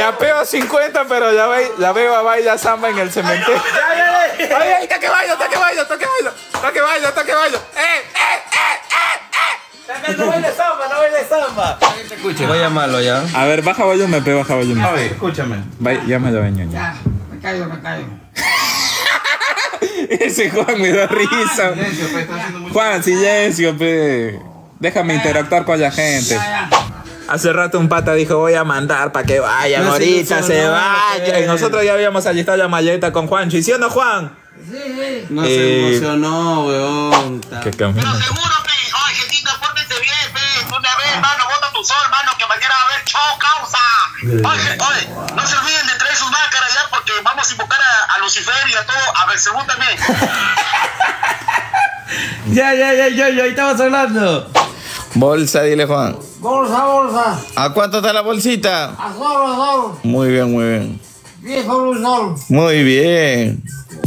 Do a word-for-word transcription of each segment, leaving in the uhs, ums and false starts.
Ya peo cincuenta, pero ya, ve, ya veo a baila samba en el cementerio. ¡Ya, ya, ya! ¡Ay, ay! ¡Toque bailo, toque bailo, toque bailo! ¡Toque bailo, toque bailo! ¡Eh, eh, eh, eh, eh! No baile samba, no baile samba. Te escucho. Voy a llamarlo ya. A ver, baja volumen, pe, baja volumen. Oye, escúchame. Llámalo, ñoño. Ya, me caigo, me caigo. Ese Juan me da risa. Silencio, pe, está haciendo mucho. Juan, silencio, pe. Déjame interactuar con la gente. Ya, ya. Hace rato un pata dijo, voy a mandar para que vayan, No, ahorita sí, se no, vayan. no, Y nosotros ya habíamos alistado la maleta con Juancho. ¿Y sí o no, Juan? Sí, sí. No Eh, se emocionó, weón. ¿Qué camino? Pero seguro, pe, oye, Argentina, pórtense bien, pe, de una vez, mano, bota tu sol, mano, que mañana va a haber show, causa. Oye, oye, no se olviden de traer sus máscaras ya, porque vamos a invocar a, a Lucifer y a todo, a Belcebú también. Ya, ya, ya, ya, ya, ahí estamos hablando. Bolsa, dile, Juan. Bolsa, bolsa. ¿A cuánto está la bolsita? A sol, a sol. Muy bien, muy bien. diez por un sol. Muy bien.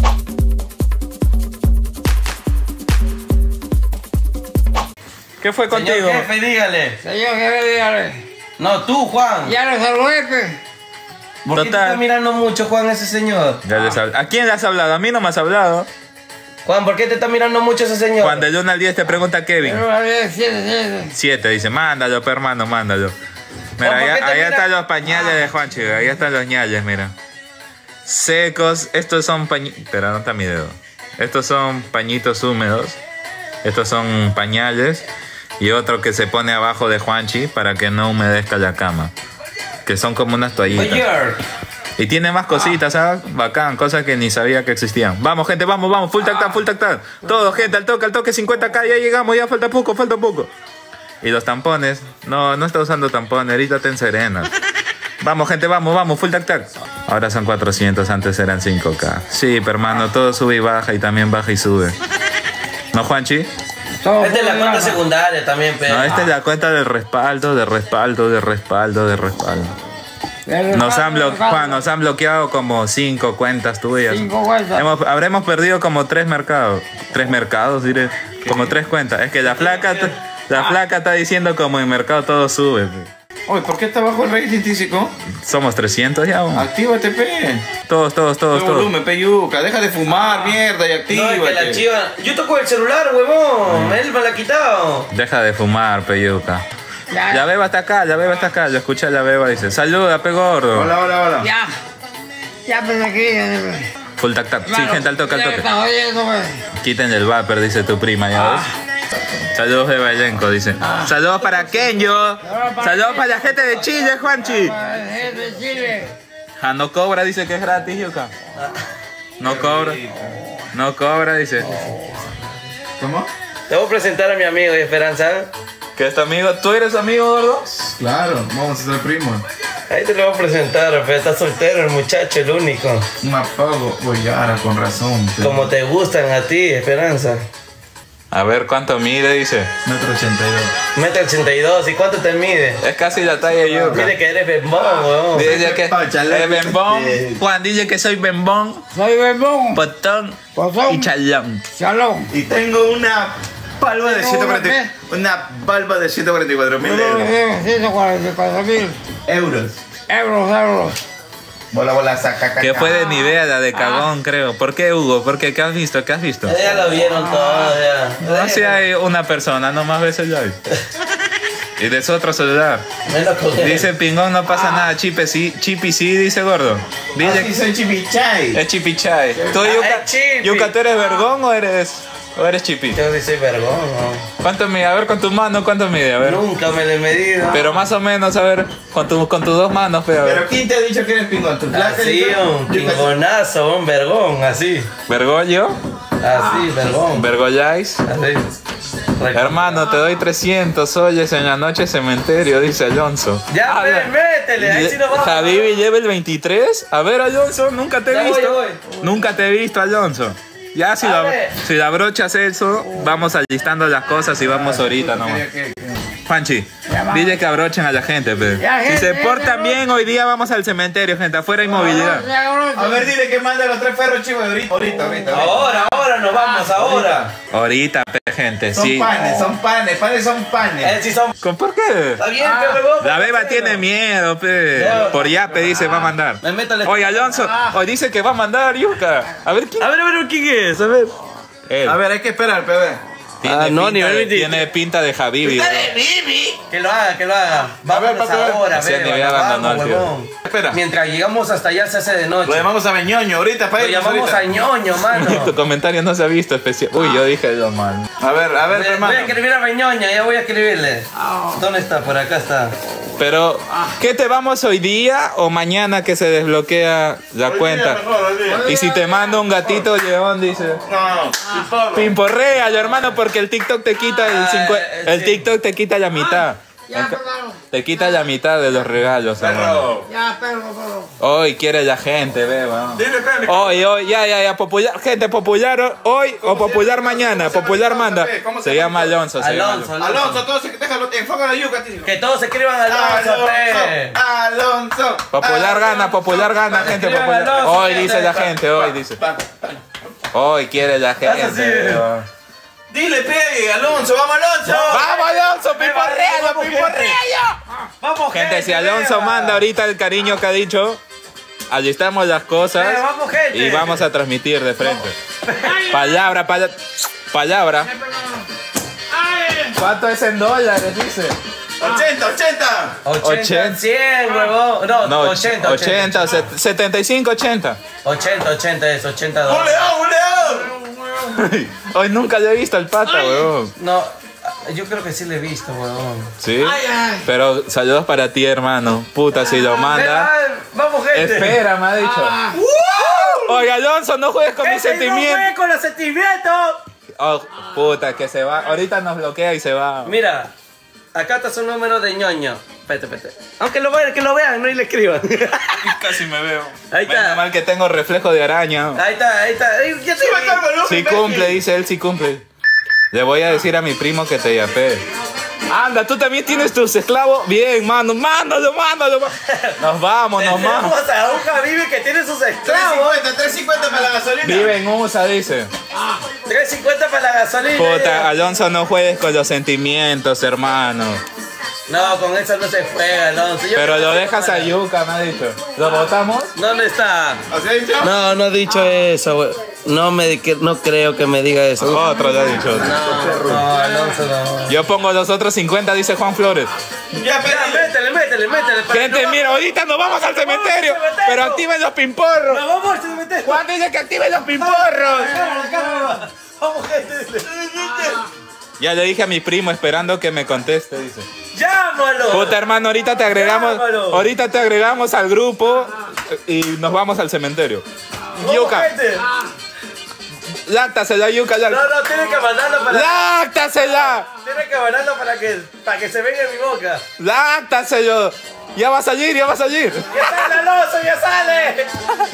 ¿Qué fue contigo? Señor jefe, dígale. Señor jefe, dígale. No, tú, Juan. Ya lo saludé, pe. ¿Por qué te Total. está mirando mucho, Juan, ese señor? Ya les hab- ¿A quién le has hablado? A mí no me has hablado. Juan, ¿por qué te está mirando mucho ese señor? Cuando del uno al diez te pregunta Kevin. Pero la diez, siete, siete. siete, dice, mándalo, pe, hermano, mándalo. Mira, ¿por qué allá, te allá mira- están los pañales de Juanchi, ahí están los ñales, mira. Secos, estos son pañitos, espera, no está mi dedo. Estos son pañitos húmedos, estos son pañales y otro que se pone abajo de Juanchi para que no humedezca la cama. Que son como unas toallitas. Oye, Y tiene más cositas, ¿sabes? Bacán, cosas que ni sabía que existían. Vamos, gente, vamos, vamos, full tactán, full tactán. Todo, gente, al toque, al toque, cincuenta K, ya llegamos, ya falta poco, falta poco. Y los tampones, no, no está usando tampones, ahorita ten serena. Vamos, gente, vamos, vamos, full tac tac. Ahora son cuatrocientos, antes eran cinco K. Sí, pero hermano, todo sube y baja y también baja y sube. ¿No, Juanchi? Todo esta es la por cuenta baja. secundaria también, pero. No, esta es la cuenta del respaldo, de respaldo, de respaldo, de respaldo. Nos han, blo- Juan, nos han bloqueado como cinco cuentas tuyas. Cinco cuentas. Hemos- habremos perdido como tres mercados. Tres mercados, diré. Como tres cuentas. Es que la flaca, t- la flaca está diciendo como en mercado todo sube. pe. Oye, ¿por qué está bajo el rating tísico? Somos trescientos ya. ¿o? Actívate, pe. Todos, todos, todos, Qué todos. volumen, peyuca. Deja de fumar, mierda, y No, actívate. es que la chiva. Yo toco el celular, huevón. Él me la ha quitado. Deja de fumar, peyuca. Ya, La beba está acá, la beba está acá. Yo escuché a la beba dice, saluda, pe gordo. Hola, hola, hola. ya. Ya me la quería. Full tac tac. Sí, gente, al toque, al Ya toque. está oyendo, pe. Quiten el vapor, dice tu prima, ¿ya ves? Saludos de Vallenco, dice. Saludos para Kenyo. Saludos para la gente de Chile, Juanchi. Para la gente de Chile. Ah, no cobra, dice que es gratis, Yuka. No cobra. No cobra, dice. ¿Cómo? Te voy a presentar a mi amigo de Esperanza. ¿Qué es tu amigo? ¿Tú eres amigo, gordo? Claro, vamos a ser primos. Ahí te lo voy a presentar, pero está soltero el muchacho, el único. Un apago, oye, ahora con razón. pe. Como te gustan a ti, Esperanza. A ver, ¿cuánto mide? Dice. Metro ochenta y dos. Mete ochenta y dos, ¿y cuánto te mide? Es casi la talla de Yuka. Mire que eres bembón, huevón. Dice que Chale. es bembón. Juan dice que soy bembón, Soy bembón. potón Potón. y chalón. Shalom. Y tengo una palva de Tengo ciento una cuarenta. Una palva de ciento cuarenta y cuatro mil euros. ciento cuarenta y cuatro mil Euros. euros, euros. Bola, bola, saca, caca. Que fue de Nivea, la de cagón, creo. ¿Por qué, Hugo? ¿Por qué? ¿Qué has visto? ¿Qué has visto? Ya lo vieron todo, ya. No si hay una persona, no más veces ya hay. Y de su otro celular. Menos con él. Dice Pingón, no pasa nada, Chipe sí, Chipi sí, dice gordo. Dice Así soy chipichay. es Chipichay. ¿Tú, Ah, Yuka, es Chipi. Yuka, ¿tú eres vergón o eres, o eres Chipi? Yo sí soy vergón, ¿no? ¿Cuánto mide? A ver, con tu mano, ¿cuánto mide? A ver. Nunca me le he medido. Pero más o menos, a ver, con, tu, con tus dos manos, pero a ver. Pero ¿quién te ha dicho que eres pingón? ¿Tu placa? Así, un pingonazo, un vergón, así. ¿Vergollo? Así, vergón. ¿Vergolláis? Así. Hermano, te doy trescientos oyes en la noche cementerio, dice Alonso. Ya, Ah, ve, ya. métele, ahí sí nos vamos. Javibi lleva el veintitrés. A ver, Alonso, nunca te he Ya voy, visto. ya voy. Nunca te he visto, Alonso. Ya, si A la, ver. si la brochas eso, vamos alistando las cosas y vamos ahorita nomás. Ok, ok, ok. Panchi, Ya va. dile que abrochen a la gente, pe. Ya, Si gente, se ya, portan ya, bien, hoy día vamos al cementerio, gente. Afuera hay movilidad. A ver, dile que manda los tres perros chivos ahorita. Ahorita, ahorita. ahorita. Ahora, ahora nos vamos, ahora. Ahorita, pe, gente, Son sí. panes, son panes, panes son Eh, panes. sí son... ¿Con por qué? Está bien, Ah. pero huevón. La beba tiene miedo, pe. Ya. Por yape dice, va a mandar. Me meto al- Oye, Alonso, hoy dice que va a mandar, Yuka. A ver quién. A ver, a ver, ¿quién es? A ver. Él. A ver, hay que esperar, bebé. Tiene, Ah, no, pinta nivel de, veinte. tiene pinta de Habibi, bro. Que lo haga, que lo haga. Vámonos para que vean. ahora, Ese beba, nivel nos abandonó vamos, al tío. huevón. Espera. Mientras llegamos hasta allá se hace de noche. Lo llamamos a Beñoño ahorita, para Lo irnos llamamos ahorita. a ñoño, mano. Tu comentario no se ha visto especial. Uy, yo dije lo mal. A ver, a ver, Voy, hermano. voy a escribir a Beñoña, ya voy a escribirle. ¿Dónde está? Por acá está. Pero, ¿qué te vamos hoy día o mañana que se desbloquea la cuenta? Y si te mando un gatito león, dice. No, Pimporrea, hermano, porque el TikTok te quita el Ah, cincu- eh, el sí. TikTok te quita la mitad. Ya, perdón. Te quita la mitad de los regalos, hermano. perro. Ya, perdón, perdón. Hoy quiere la gente, beba. Dile, Pepe. Hoy, hoy, ya, ya, ya, popular, gente, popular hoy o popular mañana, popular manda. ¿Cómo se Se llama Alonso, se llama Alonso, Alonso. Alonso. Alonso, todos se déjalo, enfoca la yuca, tío. Que todos se escriban Alonso, pe. Alonso. Popular gana, popular gana, gente escriban popular. Alonso, Hoy gente. dice la gente, hoy dice. Va, va. Hoy quiere la así. gente. beba. Dile, Pepe, Alonso, vamos, Alonso. ¡Vamos, Alonso! ¡Pimporrea, Vamos, pimporrea! Vamos, Gente, si Alonso beba. manda ahorita el cariño que ha dicho, alistamos las cosas Eh, vamos, gente. y vamos a transmitir de frente. Palabra, pala- palabra. Ay, ¿Cuánto es en dólares, dice? ochenta, ochenta. ochenta, ochenta. cien, huevón. No, No, ochenta, ochenta, ochenta. set- setenta y cinco, ochenta. ochenta, ochenta es, ochenta Un dólares. león, un león. Hoy nunca le he visto el pata, weón. No, yo creo que sí le he visto, huevón. ¿Sí? ay, ay. Pero saludos para ti, hermano. Puta, si lo manda. Ay, vamos, gente. Espera, me ha dicho. Ah, Oye, Alonso, no juegues con mis Gente, no sentimientos. juegue con los sentimientos. Oh, puta, que se va. Ahorita nos bloquea y se va. Mira, acá está su número de ñoño. Espérate, espérate. Aunque lo vean, que lo vean, no y le escriban. Casi me veo. Ahí está. Menos mal que tengo reflejo de araña. Ahí está, ahí está. Ahí, ya te Sube todo el volumen, Sí Pepe. cumple, dice él, sí cumple. Le voy a decir a mi primo que te yapee. Anda, tú también tienes tus esclavos. Bien, mano, mándalo, mándalo. má- Nos vamos, nos vamos. Tenemos a un Javive que tiene sus tres esclavos. cincuenta, tres cincuenta para la gasolina. Vive en U S A, dice. tres cincuenta para la gasolina. Puta, Alonso, no juegues con los sentimientos, hermano. No, con eso no se juega, Alonso. Yo Pero creo lo que dejas se a juega. Yuka, me ha dicho. ¿Lo votamos? ¿Dónde está? ¿Así ha dicho? No, no he dicho eso, güey. No, me, que- no creo que me diga eso. Otro lo ha dicho. No, no, Alonso no. Yo pongo los otros cincuenta, dice Juan Flores. Ya, Pepe. Ya, métele, métele, métele. para Gente, que no- mira, ahorita nos vamos al cementerio. Vamos al cementerio. Pero activen los pimporros. No, vamos al cementerio. Juan dice que activen los pimporros. Acá, acá, vamos, gente. Ya le dije a mi primo esperando que me conteste, dice. Llámalo. Puta, hermano, ahorita te agregamos, Llámalo. ahorita te agregamos al grupo y nos vamos al cementerio. Vamos, Yuka, gente. láctasela, Yuka, No, láctasela. no, tiene que mandarlo para... Láctasela, Tiene que mandarlo para que, para que se venga en mi boca. láctaselo. Ya va a salir, ya va a salir. ¡Ya sale, Alonso, ya sale!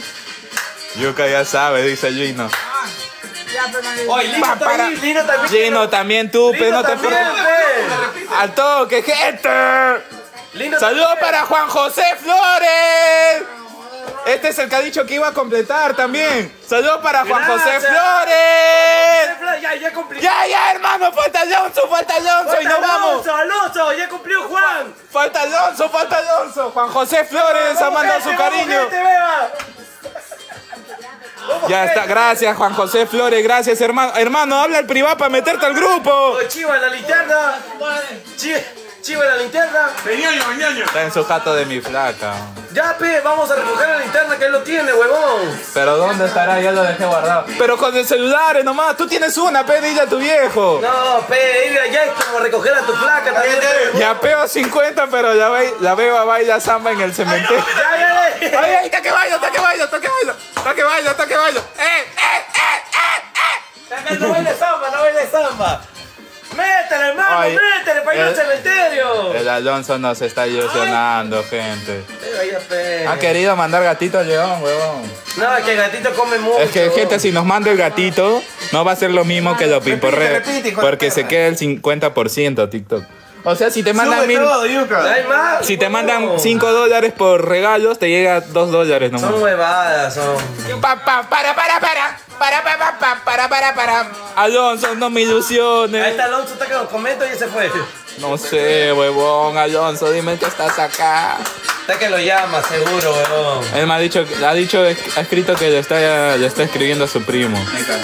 Yuka ya sabe, dice Gino. ya, perdón. Oye, Lino Pa- para- también, Lino también. Gino, también tú, pe, Lino no te también, preocupes. pe. Al toque, gente. Lino Saludos también. para Juan José Flores. Este es el que ha dicho que iba a completar también. Saludos para Juan José Gracias. Flores. Ya, ya cumplió. Ya, ya, hermano, falta Alonso, falta Alonso y nos vamos. Alonso, Alonso, ya cumplió Juan. Falta Alonso, falta Alonso. Juan José Flores ha Vamos, mandado gente, su vamos, cariño. gente, beba. Vamos, Ya está, gente. gracias Juan José Flores, gracias hermano. Hermano, habla al privado para meterte al grupo. Oh, Chiva en la linterna. Chi- Chiva en la linterna. Beñoño, Beñoño. Está en su jato de mi flaca. Ya, pe, vamos a recoger la linterna que él lo tiene, huevón. Pero ¿dónde estará? Ya lo dejé guardado. Pero con el celular nomás. Tú tienes una, pe, dile a tu viejo. No, pe, ir allá es como recoger a tu placa también. pe. Ya peo cincuenta, pero la, ve- la veo a baila samba en el cementerio. Ya, ya, ya. ¡Ay, ay, está que bailo, está que bailo, está que bailo! ¡Está que bailo, está que bailo! ¡Eh, eh, eh, Acá no baile samba, no baile samba. Métele, hermano, Ay, métele para ir al el- cementerio. eh! El Alonso nos está ilusionando, gente. Eh, vaya, pe. Ha querido mandar gatito al león, huevón. No, es que el gatito come mucho. Es que, gente, si nos manda el gatito, no va a ser lo mismo que lo pimporreo. repite, hijo de Porque se perra. queda el cincuenta por ciento TikTok. O sea, si te mandan Sube mil... todo, Yuka. ¿Hay más? Si te huevón. mandan cinco dólares por regalos, te llega dos dólares nomás. Son huevadas, son. Pa, pa, para, para, para, para, para, para, para, para, para. Alonso, no me Ahí ilusiones. está Alonso, está que lo comento y se fue. No sé, huevón, Alonso, dime que estás acá. Está que lo llama, seguro, huevón. Él me ha dicho, ha dicho, ha escrito que le está, le está escribiendo a su primo.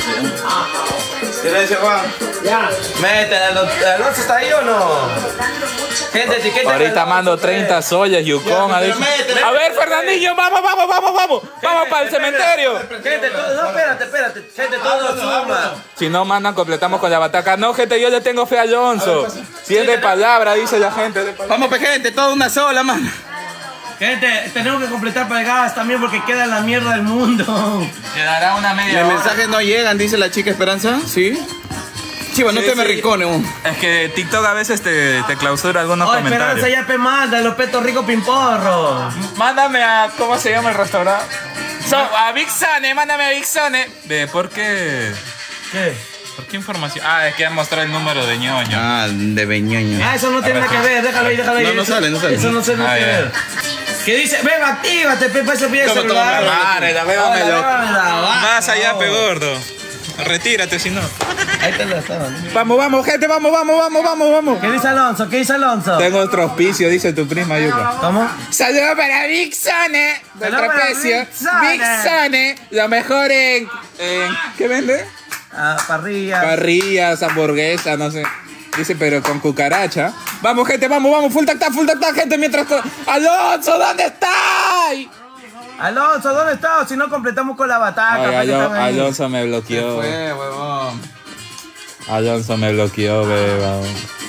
Silencio, Juan. Ya. Métele, Alonso, ¿Alonso está ahí o no? Gente, etiqueta. Ahorita mando treinta soles, Yukon. Ha dicho. A ver, Fernandinho, vamos, vamos, vamos, vamos. Vamos para el cementerio. Gente, todo, no, espérate, espérate. Gente, todo suma. Si no mandan, completamos con la bataca. No, gente, yo le tengo fe a Alonso. Si es de palabra, dice la gente. Vamos, pe, gente, toda una sola, man. Gente, tenemos que completar para el gas también porque queda la mierda del mundo. Quedará una media Los hora. mensajes no llegan, dice la chica Esperanza. ¿Sí? Chiva, no Sí, te me sí. ricone, un. Es que TikTok a veces te, te clausura algunos Oye, comentarios. Esperanza, ya pe manda, los petos ricos pimporro. Mándame a. ¿Cómo se llama el restaurante? So, a Big Sone, mándame a Big Sone. Ve, ¿por qué? ¿Qué? ¿Por qué información? Ah, es que han mostrado el número de ñoño. Ah, de beñoño. Ah, eso no tiene nada que ver, déjalo ahí, déjalo ahí. No, no Eso- sale, no sale. Eso no tiene nada Ah, que ya. ver. ¿Qué dice? Ven, actívate, Pepe, eso pide el Toma, toma, celular. toma. Madre, la Hola, bébamelo. bébamela, va. Más allá, pe gordo. Retírate si no. Ahí te la estaban. Vamos, vamos, gente, vamos, vamos, vamos, vamos, vamos. ¿Qué dice Alonso? ¿Qué dice Alonso? Tengo otro auspicio, dice tu prima Yuka. ¿Cómo? Saludos para Big Sone del Saludos para trapecio. Big Sone. Big Sone, lo mejor en, en. ¿Qué vende? Ah, parrilla. Parrillas, hamburguesas, no sé. Dice, pero con cucaracha. Vamos, gente, vamos, vamos. Full tacta, full tacta, gente. Mientras. co- Alonso, ¿dónde estás? Alonso, ¿dónde estás? Si no completamos con la bataca. Ay, pa' que Alo- están ahí. Alonso me bloqueó. Fue, huevón. Alonso me bloqueó, bebé.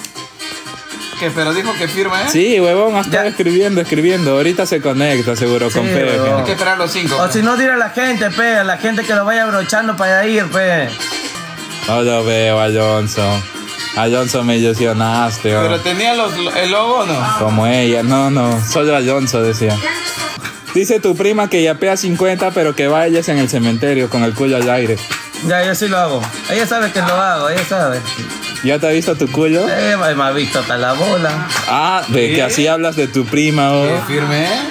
¿Qué? Pero dijo que firma, ¿eh? Sí, huevón, ha estado Ya. escribiendo, escribiendo. Ahorita se conecta, seguro, con Sí, Pepe. huevón. Hay que esperar los cinco. O si no, dile a la gente, pe, a la gente que lo vaya abrochando para ir, pe. No lo veo, Alonso. Alonso, me ilusionaste. oh. Pero tenía los, el logo, ¿no? Como ella, no, no, solo Alonso decía. Dice tu prima que yapea cincuenta, pero que bailes en el cementerio con el culo al aire. Ya, yo sí lo hago. Ella sabe que lo hago, ella sabe. ¿Ya te ha visto tu culo? Eh, me me ha visto hasta la bola. Ah, de que así hablas de tu prima, Que oh. firme, ¿eh?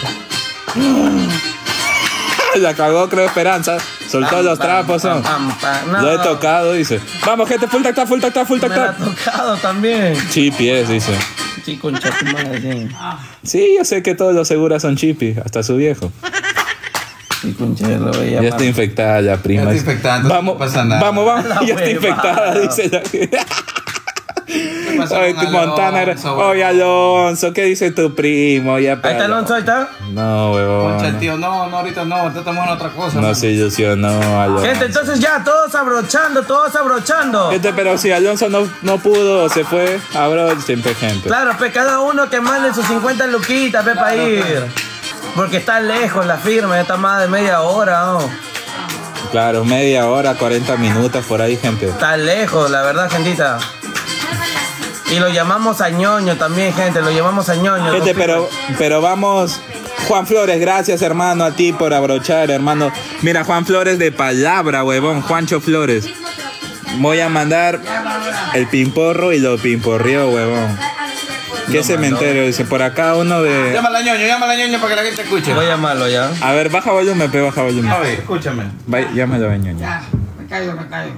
La cagó, creo, Esperanza. Soltó los trapos, Pam, oh. pam, pam. No, Lo he tocado, dice. Vamos, gente, full tacta, full tacta, full Me la ha tacta. tocado también. Chipies, dice. Sí, concha tu madre, sí. Sí, yo sé que todos los seguras son chipis, hasta su viejo. Sí, concha, lo voy a Ya llamar. está infectada la prima. Ya está infectada, entonces Vamos, no pasa nada. vamos, vamos. La Ya está huevada. infectada, dice la ¿Qué pasó Oye, con tu Montana era. Alonso, Oye, Alonso, ¿qué dice tu primo? Ya, Ahí está Alonso, ahí está. No, Concha, huevón. tío, no, no, ahorita no, ahorita estamos en otra cosa. No man. se ilusionó, Alonso. Gente, entonces ya, todos abrochando, todos abrochando. Gente, pero si Alonso no, no pudo, se fue, abro siempre gente. Claro, pe, cada uno que mande sus cincuenta luquitas, pe, para ir. Porque está lejos la firma, ya está más de media hora, ¿no? Claro, media hora, cuarenta minutos por ahí, gente. Está lejos, la verdad, gentita. Y lo llamamos a ñoño también, gente, lo llamamos a ñoño. Gente, ¿no? pero, pero vamos. Juan Flores, gracias, hermano, a ti por abrochar, hermano. Mira, Juan Flores de palabra, huevón. Juancho Flores. Voy a mandar el pimporro y lo pimporrió, huevón. ¿Qué cementerio? Dice, por acá uno de... Llámala ñoño, llámala ñoño para que la gente escuche. Voy a llamarlo ya. A ver, baja volumen, pe, baja volumen. A ver, escúchame. Va, llámalo, ñoño. Ya, me caigo, me caigo.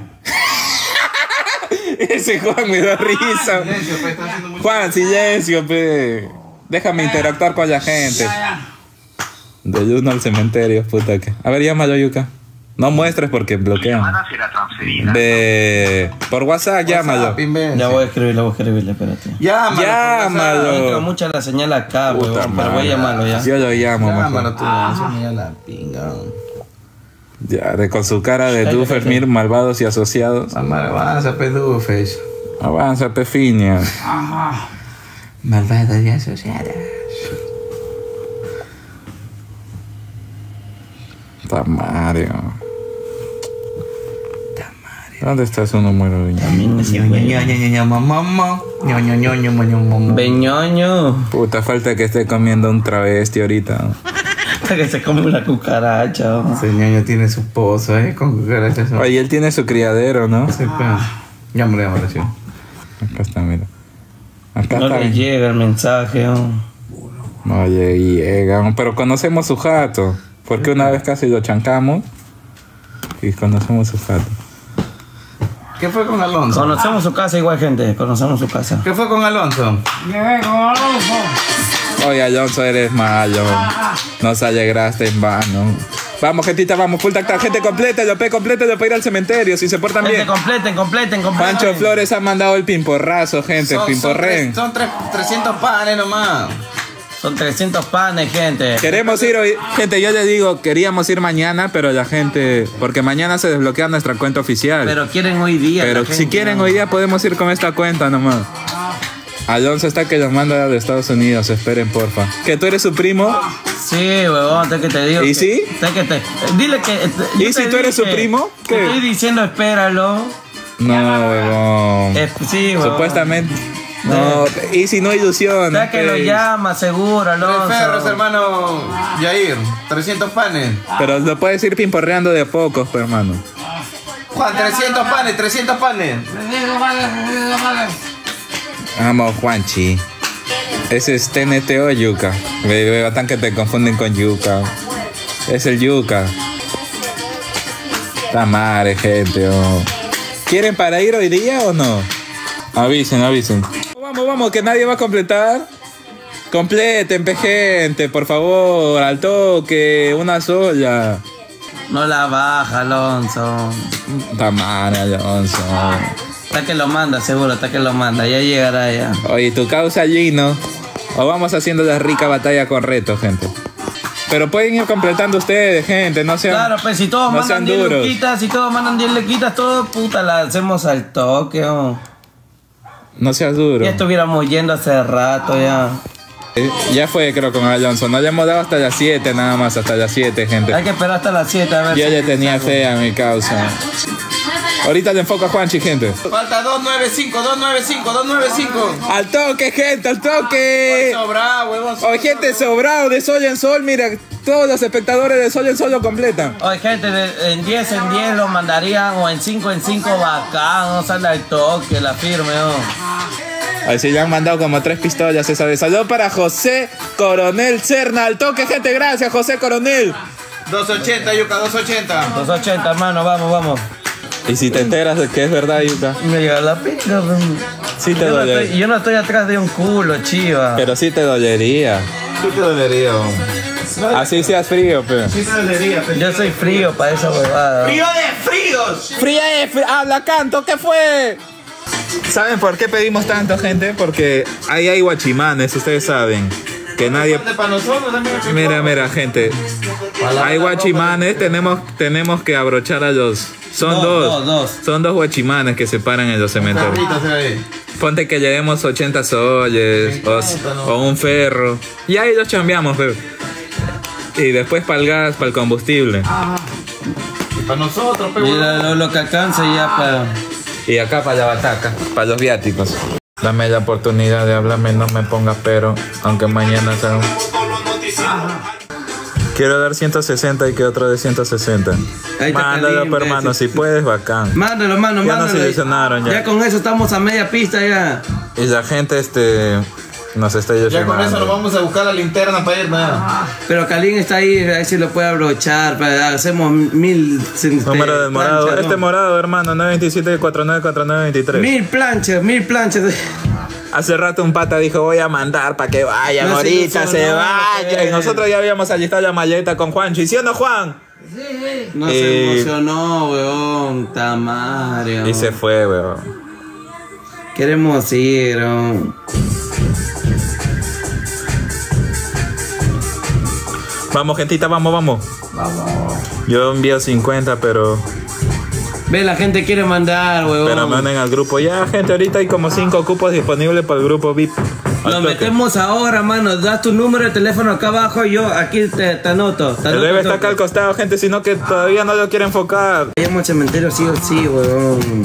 Ese Juan me da risa. Silencio, pues, está haciendo mucho. Juan, silencio, pe. Déjame interactuar con la gente. Ya, ya. Del uno al cementerio, puta que. A ver, llámalo, Yuka. No muestres porque bloquean. será transferida. De... Por WhatsApp, llámalo. WhatsApp, imbécil. Ya voy a escribirle, voy a escribirle, espérate. Llámalo. Llámalo. por Entra WhatsApp. mucha la señal acá, Puta huevón, pero voy a madre. llamarlo ya. Yo lo llamo, Llámalo mejor. tú, enseña la pinga. Ya, de con su cara de Cállate. Duffermir, malvados y asociados. Mamá, avanza, pedufes. Avanza, pefinia. Ajá. Malvados y asociados. Tamario. ¿Dónde está su número de ñoño? Beñoño. Puta, falta que esté comiendo un travesti ahorita. Hasta que se come una cucaracha. ¿no? Ese ñoño tiene su pozo, ¿eh? Con cucarachas. Oye, él tiene su criadero, ¿no? Sí, pues. Llámalo, llámalo, sí. Acá está, mira. Acá No está. le llega el mensaje, oh. No llega, pero conocemos su jato. Porque una vez casi lo chancamos. Y conocemos su jato. ¿Qué fue con Alonso? Conocemos su casa igual, gente. Conocemos su casa. ¿Qué fue con Alonso? Llegué con Alonso. Oye, Alonso, eres malo. Nos alegraste en vano. Vamos, gentita, vamos. Full tactal. Gente completa, lo pe completa, lo pe ir al cementerio. Si se portan Gente, bien. completen, completen, completen. Pancho Flores ha mandado el pimporrazo, gente. Son, son, Pimporren. tres- son tres- trescientos panes nomás. Son trescientos panes, gente. Queremos ir hoy. Gente, yo les digo, queríamos ir mañana, pero la gente. Porque mañana se desbloquea nuestra cuenta oficial. Pero, Pero quieren hoy día. la si gente, quieren, ¿no? hoy día podemos ir con esta cuenta nomás. Alonso está que los manda de Estados Unidos. Esperen, porfa. ¿Que tú eres su primo? Sí, huevón, te que te digo. ¿Y que- sí? te que te- dile que. te- ¿Y yo si te tú eres dije, su primo? Te ¿Qué? estoy diciendo, espéralo. No, huevón. Eh, sí, huevón. Supuestamente. No, y si no ilusiona. Ya que lo pues. llama, seguro, Tres Alonso. ferros, hermano Yair. trescientos panes. Pero lo puedes ir pimporreando de a pocos, pues, hermano. Juan, trescientos panes, trescientos panes. Trescientos panes, trescientos panes. Vamos, Juanchi. Ese es T N T o yuca. Veo tan que te confunden con yuca. Es el yuca. La madre, gente. Oh. ¿Quieren para ir hoy día o no? Avisen, avisen. Vamos, vamos, que nadie va a completar. Completen, pe, gente, por favor. Al toque, una sola. No la baja, Alonso. La madre, Alonso. Está que lo manda, seguro, está que lo manda. Ya llegará ya. Oye, tu causa allí, ¿no? O vamos haciendo la rica batalla con retos, gente. Pero pueden ir completando ustedes, gente, no sean... Claro, pues si todos no mandan sean diez duros. lequitas, si todos mandan diez lequitas, todo puta la hacemos al toque, oh. No seas duro. Ya estuviéramos yendo hace rato ya. Eh, Ya fue, creo, con Alonso. No le hemos dado hasta las siete, nada más, hasta las siete, gente. Hay que esperar hasta las siete a ver. Yo si- ya tenía fe a mi causa. Ahorita le enfoco a Juanchi, gente. Falta doscientos noventa y cinco, doscientos noventa y cinco, doscientos noventa y cinco. ¡Al toque, gente! ¡Al toque! Sobra, huevón. Oye, gente, sobrado de sol en sol. Mira, todos los espectadores de sol en sol lo completan. Oye, gente, de- en diez en diez lo mandarían o en cinco en cinco bacán, no sale al toque, la firme, oh. Así le han mandado como tres pistolas esa vez. Saludos para José Coronel Cerna. Al toque, gente. Gracias, José Coronel. doscientos ochenta, Yuca, doscientos ochenta. Dos ochenta, hermano, vamos, vamos. Y si te enteras de que es verdad, Yuka. Me llega la pinga, Sí te yo, no dolería. estoy, yo no estoy atrás de un culo, chiva. Pero sí te dolería. ¿Qué te dolería, Así seas frío, pero. ¿Qué te dolería? Yo soy frío para esa huevada. ¡Frío de fríos! ¡Fría de habla, canto! ¿Qué fue? ¿Saben por qué pedimos tanto, gente? Porque ahí hay guachimanes, ustedes saben. Que nadie... Para nosotros también. Mira, mira, gente. Hay guachimanes, tenemos, tenemos que abrochar a los... Son Dos, dos. dos, dos. Son dos guachimanes que se paran en los cementerios. Ahorita se ve. Ponte que llevemos ochenta soles o, o un ferro. Y ahí los chambeamos, pero. Y después para el gas, para el combustible. Para nosotros, pero. Mira lo, lo que alcanza ya para. Y acá para la bataca, para los viáticos. Dame la oportunidad de hablarme, no me pongas pero, aunque mañana sea un... Quiero dar ciento sesenta y que otro de ciento sesenta. Ahí está Mándalo, caliente, pero, hermano, ese. si puedes, bacán. Mándalo, mano, Ya nos mándalo. ilusionaron, ya. Ya con eso estamos a media pista ya. Y la gente, este, nos está Ya con eso ilusionando. nos vamos a buscar la linterna para ir, nada. Pero Kalin está ahí, a ver si lo puede abrochar. Para, hacemos mil. este, Número del morado. planchas, ¿no? Este morado, hermano, nueve veintisiete, cuarenta y nueve, cuarenta y nueve, veintitrés. Mil planchas, mil planchas. Hace rato un pata dijo, voy a mandar para que vayan, No se ahorita se ilusionó, vayan. eh. Y nosotros ya habíamos alistado la maleta con Juancho. ¿Y sí o no, Juan? No Eh. se emocionó, weón. Tamario. Y se fue, weón. Queremos ir, weón. Vamos, gentita, vamos, vamos. Vamos. Yo envío cincuenta, pero... Ve, la gente quiere mandar, weón. Pero manden al grupo. Ya, gente, ahorita hay como cinco cupos disponibles para el grupo V I P. Al Lo toque. metemos ahora, mano. Das tu número de teléfono acá abajo. Yo aquí te, te anoto. Te El anoto bebé está acá todo. al costado, gente, sino que todavía no lo quiere enfocar. Vayamos al cementerio sí o sí, weón.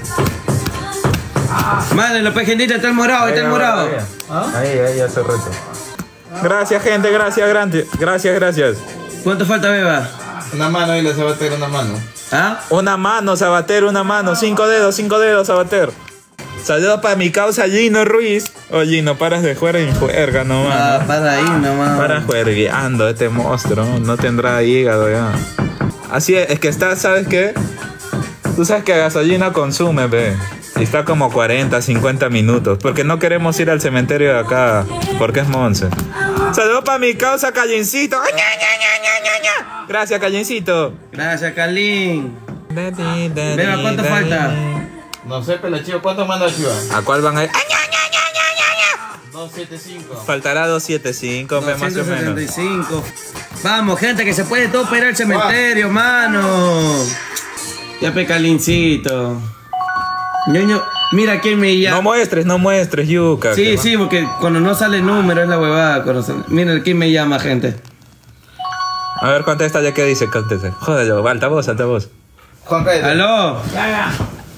Mándenlo, pues, gentita, está el morado, está el morado. Ahí, ahí, hace reto. Gracias, gente, gracias, gracias, gracias, gracias. ¿Cuánto falta, beba? Una mano ahí les va a tener una mano. ¿Ah? Una mano, Sabater, una mano. Cinco dedos, cinco dedos, Sabater. Saludos para mi causa Gino Ruiz. Oye, no paras de jugar en juerga nomás. Ah, ¿no? para ahí nomás. Para juergueando este monstruo. No tendrá hígado ya. Así es, es que está, ¿sabes qué? Tú sabes que gasolina consume, ve. Y está como cuarenta, cincuenta minutos. Porque no queremos ir al cementerio de acá. Porque es Monse. Saludos para mi causa Callincito. Gracias, Callincito. Gracias, Calín. Beba, ¿cuánto falta? No sé, Pelachivo, ¿cuánto manda Chiva? ¿A cuál van a ir? doscientos setenta y cinco. Faltará doscientos setenta y cinco, más o doscientos setenta y menos. cinco. Vamos, gente, que se puede todo para ir al cementerio, mano. Ya pe Calincito. Ñoño, mira quién me llama. No muestres, no muestres, yuca. Sí, que sí, porque cuando no sale número es la huevada. cuando sale- Miren quién me llama, gente. va. A ver, contesta ya que dice, conteste. Jódelo, altavoz, altavoz. Juan Pedro. Aló. Ya, ya.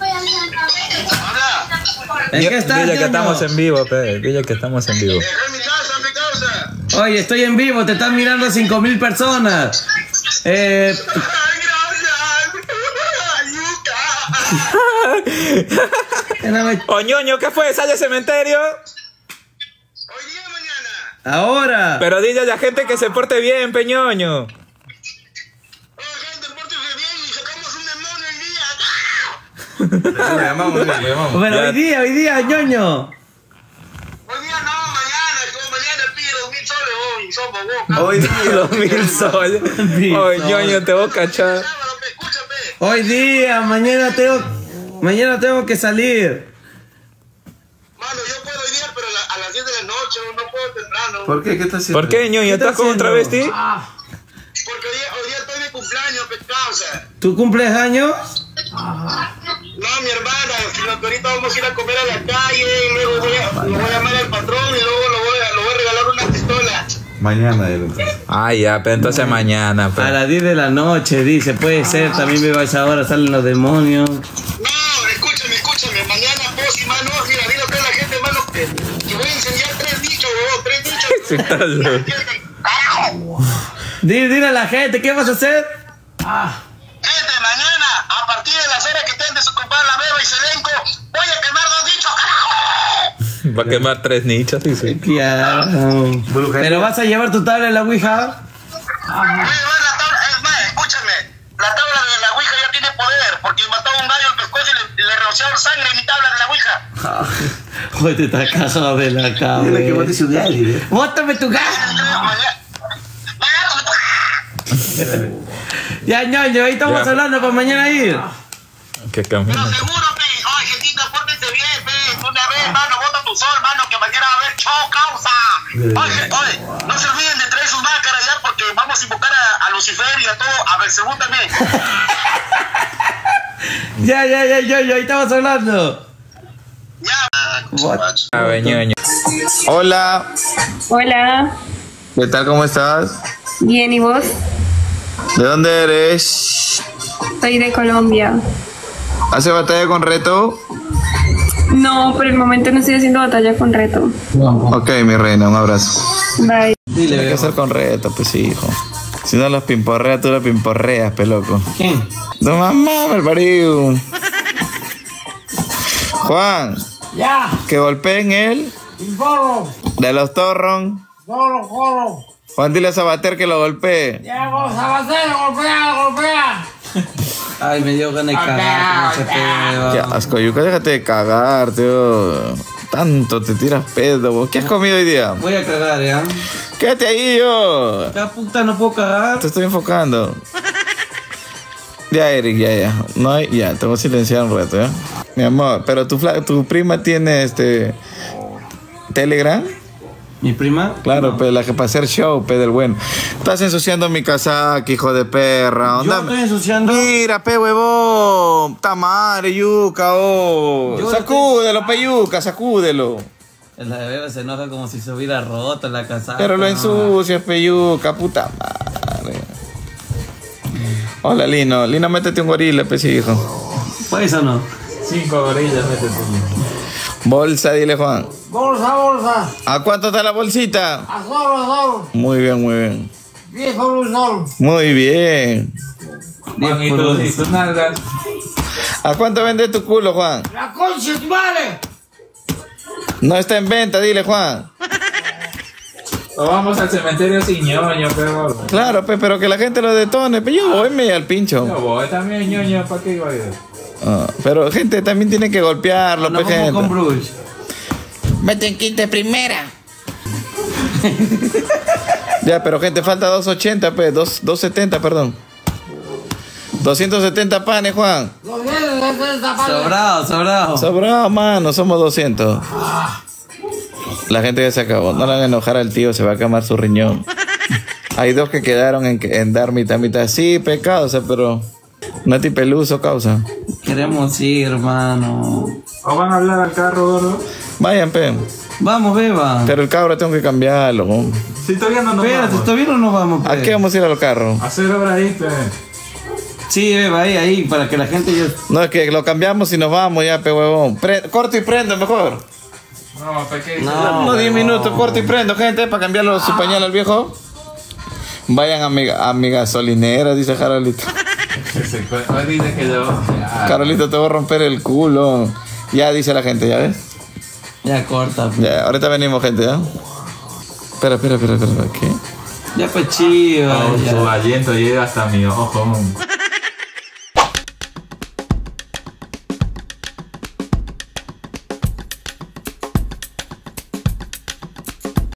¿En qué estás, Dile que Ñoño? estamos en vivo, pe. Dile que estamos en vivo. En mi casa, en mi casa. Oye, estoy en vivo, te están mirando cinco mil personas. Eh, Ay, gracias. Ayuda. no me- ¡Oh, ñoño, qué fue! ¿Sale al cementerio? Hoy día, mañana. ahora. Pero dile a la gente que se porte bien, peñoño. Oh, gente, pórtense bien y sacamos un demonio hoy día. Le llamamos, le llamamos. Pero Ya. hoy día, hoy día, Ñoño. Hoy día no, mañana. Yo mañana pido dos mil soles hoy. Somos vos. Hoy día. Los mil soles. Mil ¡Oh, soles. ñoño, te voy a cachar! Sábado, pe, escúchame. Hoy día, mañana tengo, mañana tengo que salir. Mano, yo puedo hoy día, pero a, la- a las diez de la noche no puedo temprano. ¿Por qué? ¿Qué estás haciendo? ¿Por qué, ñoño? ¿Qué ¿Estás estás con un haciendo? travesti? Porque hoy día, hoy día estoy de cumpleaños, pe, causa. ¿Tú cumples años? No, mi hermana, sino que ahorita vamos a ir a comer a la calle y luego voy a, lo voy a llamar al patrón y luego lo voy a, lo voy a regalar una pistola. Mañana, el otro. Ah, ya, pero entonces mañana, A pe. las diez de la noche, dice, puede ser, también veo a esa hora, salen los demonios. No, escúchame, escúchame, mañana vos y mano, mira, dile a la gente, mano, que, que voy a incendiar tres dichos, huevón, tres dichos. Sí, estás loco. ¡Carajo! Dile, dile a la gente, ¿qué vas a hacer? Gente, mañana, a partir de las horas que estén desocupadas la beba y Selenco, voy a quemar dos dichos, carajo. Va a quemar tres nichos, dice. Claro. Pero vas a llevar tu tabla en la Ouija. Voy a llevar la tabla, es más, escúchame, la tabla de la Ouija ya tiene poder, porque mató a un gallo en pescuezo y le, le rociaron sangre en mi tabla de la Ouija. Joder, te estás cagado de la cabeza. su gallo, ¿eh? Bótame tu gato. Ya, Ñoño, ahí estamos Ya. hablando para mañana ir. Qué Pero camino. seguro, pe, oye, gentita, pórtense bien, pe, una vez, mano, bota tu sol, mano, que mañana va a haber show, causa. Oye, oye, no se olviden de traer sus máscaras ya, porque vamos a invocar a, a Lucifer y a todo, a Belcebú también. Ya, ya, ya, Ñoño, ahí estamos hablando. Ya. A ver, ñoño. Hola, Hola, ¿qué tal? ¿Cómo estás? bien, ¿y vos? ¿De dónde eres? Soy de Colombia. ¿Hace batalla con reto? No, por el momento no estoy haciendo batalla con reto. Ok, mi reina, un abrazo. Bye. Tiene que hacer con reto, pues hijo. Si no los pimporreas, tú los pimporreas, peloco. ¿Quién? No mamá, me parió. Juan, Ya. que golpeen él Y corro. de los Torron. Corro, corro. Juan, dile a Sabater que lo golpee. Ya, vos, Sabater, golpea, golpea. Ay, me dio ganas de cagar con ese pedo. Qué asco, Yuka, déjate de cagar, tío. Tanto te tiras pedo, vos. ¿Qué has comido hoy día? Voy a cagar, ¿ya? Quédate ahí, yo. Acá puta no puedo cagar. Te estoy enfocando. Ya, Eric, ya, ya. No hay, ya, te voy a silenciar un rato, ¿ya? Mi amor, pero tu, fla- tu prima tiene este. Telegram. ¿Mi prima? Claro, pe, la que para hacer show, pe, del bueno. Estás ensuciando mi casaca, hijo de perra. Yo Onda- estoy ensuciando. Mira, pe, huevón. Tamare, yuca, oh. Yo Sacúdelo, pe, yuca, sacúdelo. La bebé se enoja como si se hubiera roto la casaca. Pero lo ensucias, pe, yuca, puta madre. Hola, Lino. Lino, métete un gorila, pe, sí, hijo. ¿Puedes o no? Cinco gorillas, métete. Bolsa, dile, Juan. Bolsa, bolsa. ¿A cuánto está la bolsita? A sol, a sol. Muy bien, muy bien. Diez por un sol. Muy bien. Juan, y tus y tus nalgas. ¿A cuánto vende tu culo, Juan? La concha, tu madre. No está en venta, dile, Juan. O vamos al cementerio sin ñoño, pero. Claro, pe, pero que la gente lo detone. Pero yo voy medio al pincho. Yo voy también ñoño, ¿para qué iba a ir? Ah, pero gente también tiene que golpearlo, No pe, vamos gente. con Bruce. Meten quinta primera. Ya, pero gente, falta doscientos ochenta, pues, doscientos setenta, perdón. doscientos setenta panes, Juan. Los vienes de esta parte. Sobrado, sobrado. Sobrado, mano, somos doscientos. La gente ya se acabó. No le van a enojar al tío, se va a quemar su riñón. Hay dos que quedaron en, en dar mitad, mitad. Sí, pecado, o sea, pero... Nati Peluso, causa. Queremos ir, hermano. ¿O van a hablar al carro, gordo? Vayan, pe. Vamos, beba. Pero el cabro tengo que cambiarlo. ¿No? Si todavía no nos Espérate, vamos. ¿todavía no nos vamos? ¿A pe? qué vamos a ir al carro? Hacer obra ahí, pe. Sí, beba, ahí, ahí, para que la gente ya... No, es que lo cambiamos y nos vamos ya, pe, huevón. Pre corto y prendo, mejor. No, ¿para qué? No. Unos diez minutos, corto y prendo, gente, para cambiarlo su pañal al viejo. Vayan a mi, a mi gasolinera, dice Carolito. Hoy dice que yo. Ya. Carolito, te voy a romper el culo. Ya dice la gente, ¿ya ves? Ya corta. pe. Ya, ahorita venimos, gente, ¿ya? Espera, espera, espera, espera, ¿qué? Ya pues chiva. Oh, ya. su aliento llega hasta mi ojo.